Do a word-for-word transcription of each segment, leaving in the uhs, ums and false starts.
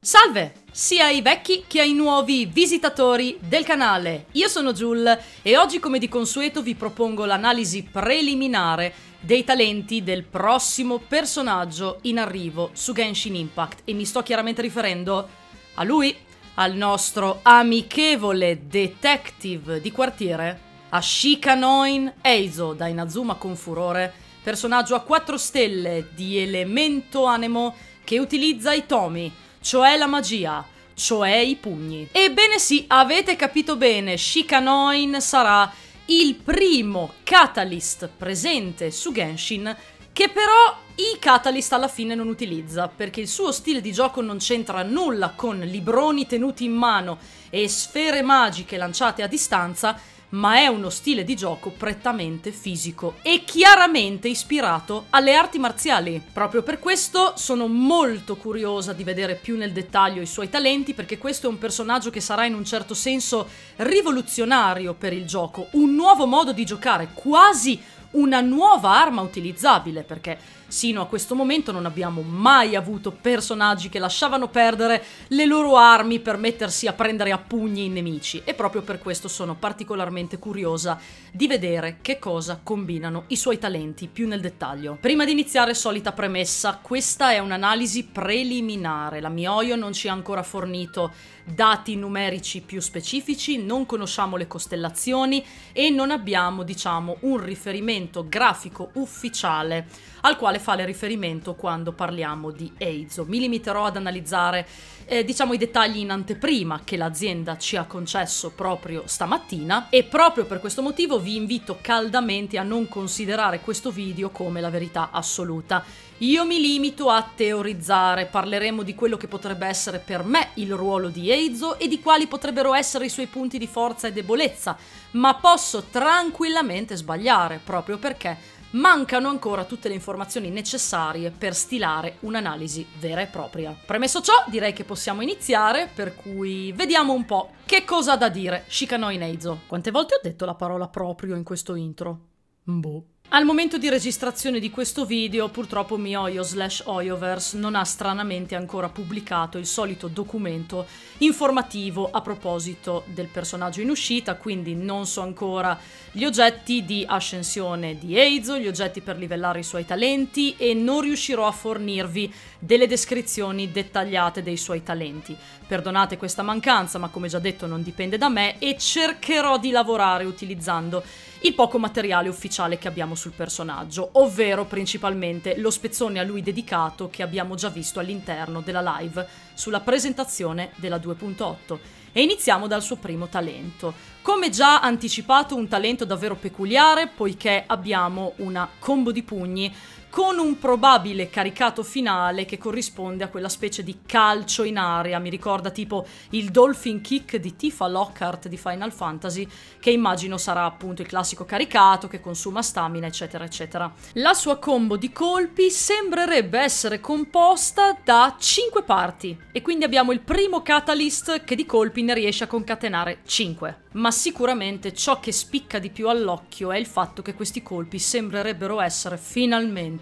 Salve, sia ai vecchi che ai nuovi visitatori del canale. Io sono Jul e oggi, come di consueto, vi propongo l'analisi preliminare dei talenti del prossimo personaggio in arrivo su Genshin Impact, e mi sto chiaramente riferendo a lui, al nostro amichevole detective di quartiere, a Shikanoin Eizo da Inazuma con furore, personaggio a quattro stelle di elemento anemo che utilizza i tomi, cioè la magia, cioè i pugni. Ebbene sì, avete capito bene, Shikanoin sarà il primo Catalyst presente su Genshin che però i Catalyst alla fine non utilizza, perché il suo stile di gioco non c'entra nulla con libroni tenuti in mano e sfere magiche lanciate a distanza, ma è uno stile di gioco prettamente fisico e chiaramente ispirato alle arti marziali. Proprio per questo sono molto curiosa di vedere più nel dettaglio i suoi talenti, perché questo è un personaggio che sarà in un certo senso rivoluzionario per il gioco, un nuovo modo di giocare, quasi una nuova arma utilizzabile, perché sino a questo momento non abbiamo mai avuto personaggi che lasciavano perdere le loro armi per mettersi a prendere a pugni i nemici, e proprio per questo sono particolarmente curiosa di vedere che cosa combinano i suoi talenti più nel dettaglio. Prima di iniziare, solita premessa, questa è un'analisi preliminare, la Miyoyo non ci ha ancora fornito dati numerici più specifici, non conosciamo le costellazioni e non abbiamo, diciamo, un riferimento grafico ufficiale al quale fare riferimento quando parliamo di Eizo. Mi limiterò ad analizzare, eh, diciamo, i dettagli in anteprima che l'azienda ci ha concesso proprio stamattina, e proprio per questo motivo vi invito caldamente a non considerare questo video come la verità assoluta. Io mi limito a teorizzare, parleremo di quello che potrebbe essere per me il ruolo di Eizo e di quali potrebbero essere i suoi punti di forza e debolezza, ma posso tranquillamente sbagliare, proprio perché mancano ancora tutte le informazioni necessarie per stilare un'analisi vera e propria. Premesso ciò, direi che possiamo iniziare, per cui vediamo un po' che cosa ha da dire Shikanoin Eizo. Quante volte ho detto la parola proprio in questo intro? Boh. Al momento di registrazione di questo video, purtroppo Miyoyo slash Oyoverse non ha stranamente ancora pubblicato il solito documento informativo a proposito del personaggio in uscita, quindi non so ancora gli oggetti di ascensione di Eizo, gli oggetti per livellare i suoi talenti, e non riuscirò a fornirvi delle descrizioni dettagliate dei suoi talenti. Perdonate questa mancanza, ma come già detto non dipende da me, e cercherò di lavorare utilizzando il poco materiale ufficiale che abbiamo sul personaggio, ovvero principalmente lo spezzone a lui dedicato che abbiamo già visto all'interno della live sulla presentazione della due punto otto. E iniziamo dal suo primo talento. Come già anticipato, un talento davvero peculiare, poiché abbiamo una combo di pugni con un probabile caricato finale che corrisponde a quella specie di calcio in aria, mi ricorda tipo il Dolphin Kick di Tifa Lockhart di Final Fantasy, che immagino sarà appunto il classico caricato che consuma stamina, eccetera eccetera. La sua combo di colpi sembrerebbe essere composta da cinque parti, e quindi abbiamo il primo Catalyst che di colpi ne riesce a concatenare cinque. Ma sicuramente ciò che spicca di più all'occhio è il fatto che questi colpi sembrerebbero essere finalmente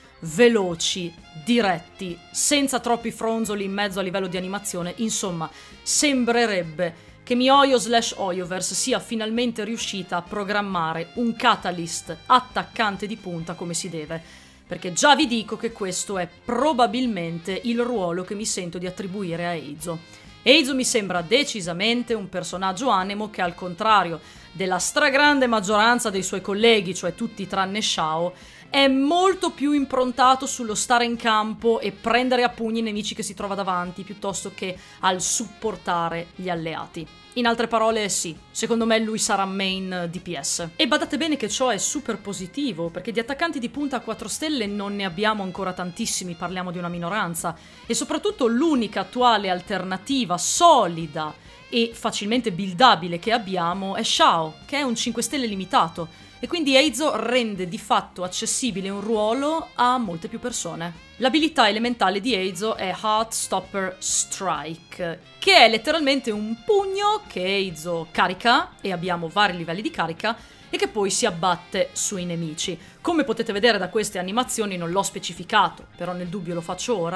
veloci, diretti, senza troppi fronzoli in mezzo a livello di animazione. Insomma, sembrerebbe che Miyoyo slash Oyoverse sia finalmente riuscita a programmare un Catalyst attaccante di punta come si deve, perché già vi dico che questo è probabilmente il ruolo che mi sento di attribuire a Eizo. Eizo mi sembra decisamente un personaggio anemo che, al contrario della stragrande maggioranza dei suoi colleghi, cioè tutti tranne Xiao, è molto più improntato sullo stare in campo e prendere a pugni i nemici che si trova davanti, piuttosto che al supportare gli alleati. In altre parole, sì, secondo me lui sarà main D P S. E badate bene che ciò è super positivo, perché di attaccanti di punta a quattro stelle non ne abbiamo ancora tantissimi, parliamo di una minoranza, e soprattutto l'unica attuale alternativa solida e facilmente buildabile che abbiamo è Xiao, che è un cinque stelle limitato, e quindi Eizo rende di fatto accessibile un ruolo a molte più persone. L'abilità elementale di Eizo è Heartstopper Strike, che è letteralmente un pugno che Eizo carica, e abbiamo vari livelli di carica, e che poi si abbatte sui nemici. Come potete vedere da queste animazioni, non l'ho specificato, però nel dubbio lo faccio ora,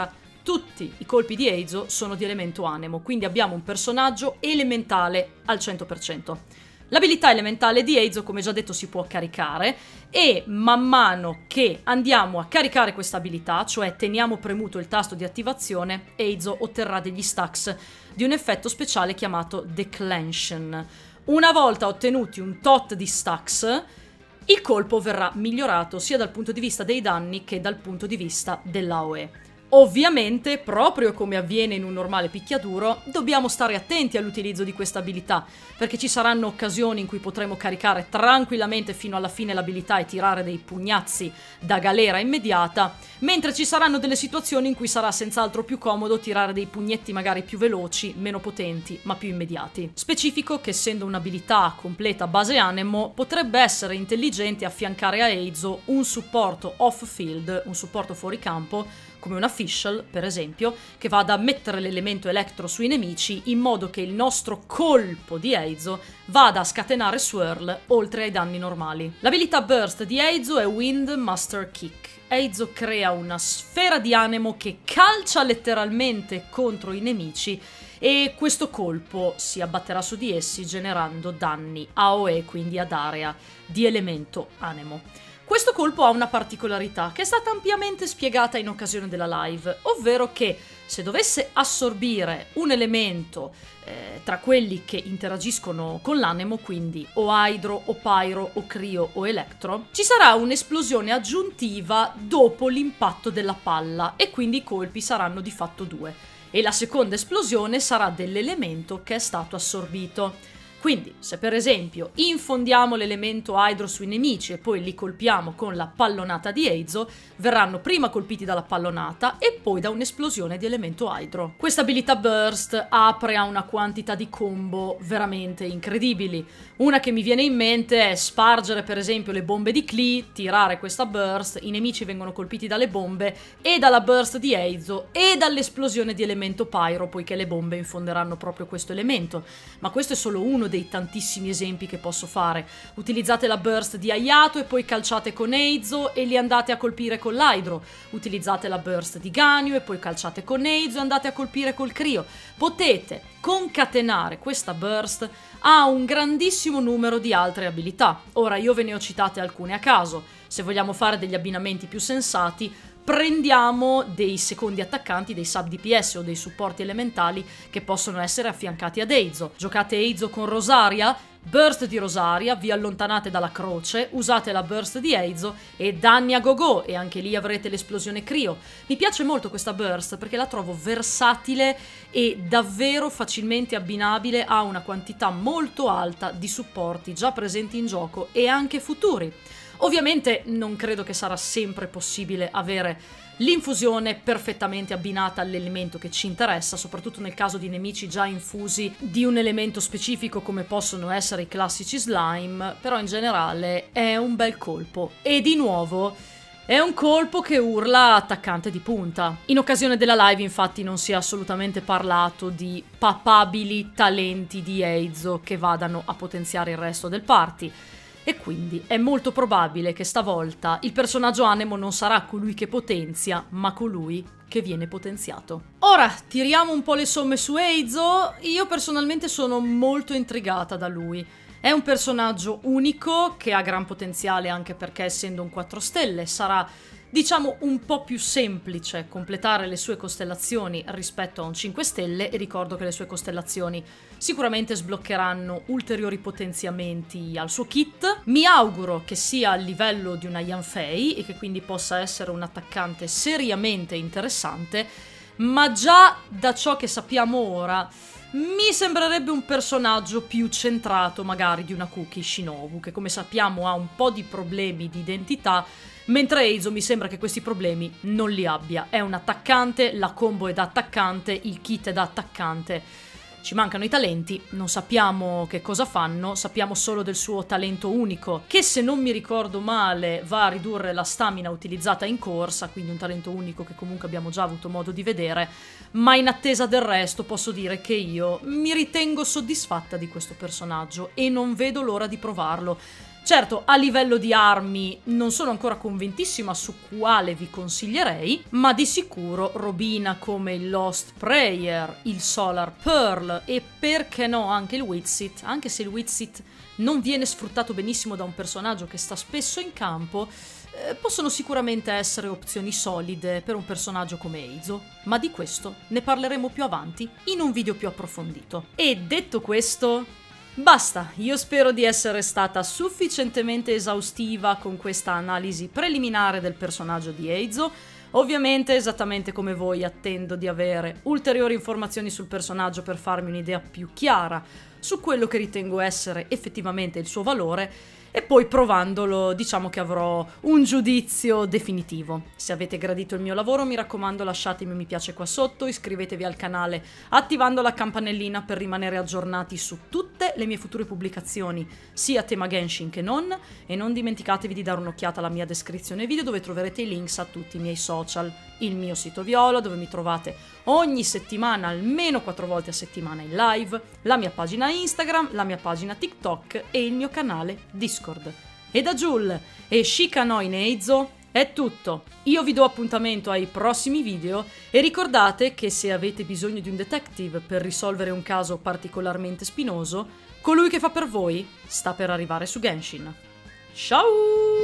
tutti i colpi di Eizo sono di elemento anemo, quindi abbiamo un personaggio elementale al cento per cento. L'abilità elementale di Eizo, come già detto, si può caricare e man mano che andiamo a caricare questa abilità, cioè teniamo premuto il tasto di attivazione, Eizo otterrà degli stacks di un effetto speciale chiamato Declension. Una volta ottenuti un tot di stacks, il colpo verrà migliorato sia dal punto di vista dei danni che dal punto di vista dell'A O E. Ovviamente, proprio come avviene in un normale picchiaduro, dobbiamo stare attenti all'utilizzo di questa abilità, perché ci saranno occasioni in cui potremo caricare tranquillamente fino alla fine l'abilità e tirare dei pugnazzi da galera immediata, mentre ci saranno delle situazioni in cui sarà senz'altro più comodo tirare dei pugnetti magari più veloci, meno potenti, ma più immediati. Specifico che, essendo un'abilità completa base anemo, potrebbe essere intelligente affiancare a Eizo un supporto off-field, un supporto fuori campo, come una Fischl, per esempio, che vada a mettere l'elemento elettro sui nemici in modo che il nostro colpo di Eizo vada a scatenare Swirl oltre ai danni normali. L'abilità burst di Eizo è Wind Master Kick. Eizo crea una sfera di anemo che calcia letteralmente contro i nemici e questo colpo si abbatterà su di essi generando danni A O E, quindi ad area di elemento anemo. Questo colpo ha una particolarità che è stata ampiamente spiegata in occasione della live, ovvero che se dovesse assorbire un elemento eh, tra quelli che interagiscono con l'anemo, quindi o Hydro, o Pyro, o Cryo, o Electro, ci sarà un'esplosione aggiuntiva dopo l'impatto della palla e quindi i colpi saranno di fatto due. E la seconda esplosione sarà dell'elemento che è stato assorbito. Quindi, se per esempio infondiamo l'elemento Hydro sui nemici e poi li colpiamo con la pallonata di Eizo, verranno prima colpiti dalla pallonata e poi da un'esplosione di elemento Hydro. Questa abilità Burst apre a una quantità di combo veramente incredibili. Una che mi viene in mente è spargere per esempio le bombe di Klee, tirare questa Burst, i nemici vengono colpiti dalle bombe e dalla Burst di Eizo e dall'esplosione di elemento Pyro, poiché le bombe infonderanno proprio questo elemento. Ma questo è solo uno dei tantissimi esempi che posso fare. Utilizzate la burst di Ayato e poi calciate con Eizo e li andate a colpire con l'Hydro. Utilizzate la burst di Ganyu e poi calciate con Eizo e andate a colpire col Cryo. Potete concatenare questa burst a un grandissimo numero di altre abilità. Ora io ve ne ho citate alcune a caso. Se vogliamo fare degli abbinamenti più sensati, prendiamo dei secondi attaccanti, dei sub D P S o dei supporti elementali che possono essere affiancati ad Eizo. Giocate Eizo con Rosaria, burst di Rosaria, vi allontanate dalla croce, usate la burst di Eizo e danni a go-go, e anche lì avrete l'esplosione Cryo. Mi piace molto questa burst perché la trovo versatile e davvero facilmente abbinabile a una quantità molto alta di supporti già presenti in gioco e anche futuri. Ovviamente non credo che sarà sempre possibile avere l'infusione perfettamente abbinata all'elemento che ci interessa, soprattutto nel caso di nemici già infusi di un elemento specifico come possono essere i classici slime, però in generale è un bel colpo. E di nuovo è un colpo che urla attaccante di punta. In occasione della live infatti non si è assolutamente parlato di papabili talenti di Eizo che vadano a potenziare il resto del party. E quindi è molto probabile che stavolta il personaggio anemo non sarà colui che potenzia, ma colui che viene potenziato. Ora, tiriamo un po' le somme su Eizo. Io personalmente sono molto intrigata da lui. È un personaggio unico che ha gran potenziale anche perché, essendo un quattro stelle, sarà, diciamo, un po' più semplice completare le sue costellazioni rispetto a un cinque stelle, e ricordo che le sue costellazioni sicuramente sbloccheranno ulteriori potenziamenti al suo kit. Mi auguro che sia al livello di una Yanfei e che quindi possa essere un attaccante seriamente interessante, ma già da ciò che sappiamo ora mi sembrerebbe un personaggio più centrato magari di una Kuki Shinobu, che come sappiamo ha un po' di problemi di identità, mentre Eizo mi sembra che questi problemi non li abbia. È un attaccante, la combo è da attaccante, il kit è da attaccante. Ci mancano i talenti, non sappiamo che cosa fanno, sappiamo solo del suo talento unico, che se non mi ricordo male va a ridurre la stamina utilizzata in corsa, quindi un talento unico che comunque abbiamo già avuto modo di vedere, ma in attesa del resto posso dire che io mi ritengo soddisfatta di questo personaggio e non vedo l'ora di provarlo. Certo, a livello di armi non sono ancora convintissima su quale vi consiglierei, ma di sicuro robina come il Lost Prayer, il Solar Pearl e perché no anche il Witsit, anche se il Witsit non viene sfruttato benissimo da un personaggio che sta spesso in campo, eh, possono sicuramente essere opzioni solide per un personaggio come Eizo, ma di questo ne parleremo più avanti in un video più approfondito. E detto questo, basta, io spero di essere stata sufficientemente esaustiva con questa analisi preliminare del personaggio di Eizo. Ovviamente, esattamente come voi, attendo di avere ulteriori informazioni sul personaggio per farmi un'idea più chiara su quello che ritengo essere effettivamente il suo valore, e poi provandolo diciamo che avrò un giudizio definitivo. Se avete gradito il mio lavoro, mi raccomando, lasciatemi un mi piace qua sotto, iscrivetevi al canale attivando la campanellina per rimanere aggiornati su tutte le mie future pubblicazioni, sia a tema Genshin che non, e non dimenticatevi di dare un'occhiata alla mia descrizione video dove troverete i links a tutti i miei social, il mio sito Viola dove mi trovate ogni settimana, almeno quattro volte a settimana in live, la mia pagina Instagram, la mia pagina TikTok e il mio canale Discord. E da Jul e Shikano in Eizo è tutto. Io vi do appuntamento ai prossimi video e ricordate che se avete bisogno di un detective per risolvere un caso particolarmente spinoso, colui che fa per voi sta per arrivare su Genshin. Ciao!